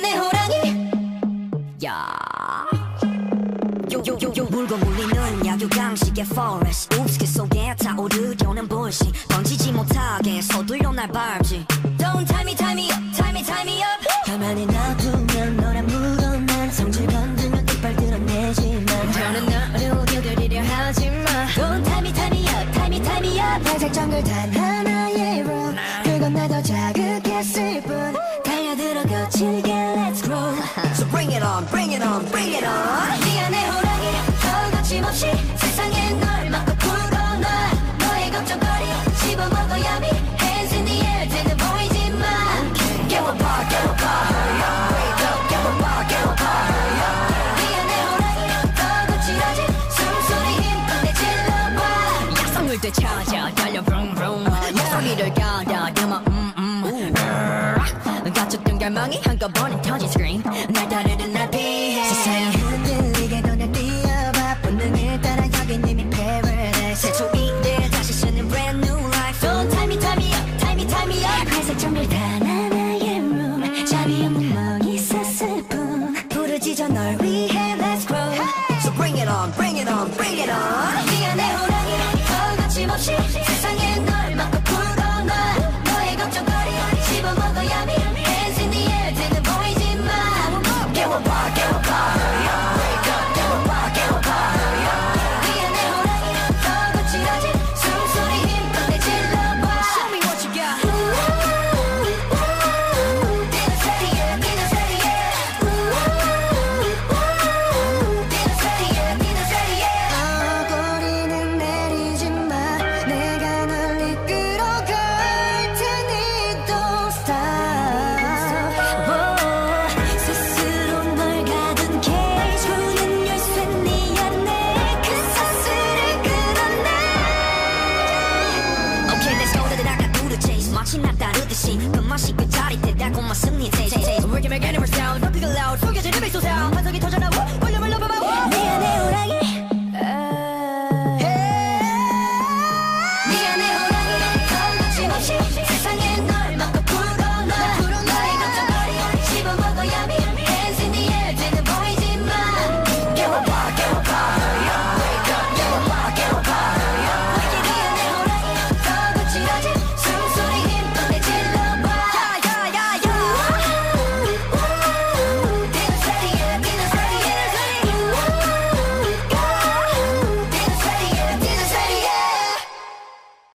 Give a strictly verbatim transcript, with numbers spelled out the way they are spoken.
미안해 호랑이 야 요요요요 물고 물리는 약육강식의 forest 우습게 속에 타오르려는 불씨 던지지 못하게 서둘러 날 밟지 Don't tie me tie me up tie me tie me up 가만히 놔두면 너란 물어난 성질 건들면 이빨 드러내지만 더는 너를 길들이려 하지마 Don't tie me tie me up tie me tie me up 회색 정글 단 하나의 rule 그건 나도 자극했을 뿐 달려들어 거칠게 let's grow So bring it on bring it on bring it on 미안해 호랑이 더 거침없이 세상에 널 막고 풀어놔 너의 걱정거리 씹어먹어야 미 Hands in the air 대는 보이지마 깨워봐 깨워봐 hurry up wake up 깨워봐 깨워봐 hurry up 미안해 호랑이 더 거칠어진 숨소리 힘껏 내질러봐 약속물 되찾아 달려 vroom vroom 목소리를 가다 담아 음음 갇혔던 갈망이 한꺼번에 터진 스크린 날 따르는 날 피해 세상이 흔들리게 더 날 뛰어봐 본능을 따라 여긴 이미 paradise 새초이를 다시 쓰는 brand new life Don't tie me tie me up tie me tie me up 회색 정글 단 하나의 room 자비 없는 멍이 쌌을 뿐 부르짖어 널 위해 let's grow So bring it on bring it on bring it on 미안해 호랑이 더 거침없이 세상에 널 막고 풀어놔 너의 걱정거리 씹어먹어야 미 Hands in the air 대는 보이지마 깨워봐 깨워봐 hurry up wake up 깨워봐 깨워봐 hurry up 미안해 호랑이 더 거칠어진 숨소리 힘껏 내질러봐 Show me what you got 니는 세리야 니는 세리야 니는 세리야 니는 세리야 꼬리는 내리지마 내가 널 이끌어갈 테니 don't stop 스스로 널 가둔 cage 문은 열쇠 네 안에 그 사슬을 끊어내 Okay let's go to the dark I do the chase 마치 나 따르듯이 그 맛이 그 자리 대달고만 승리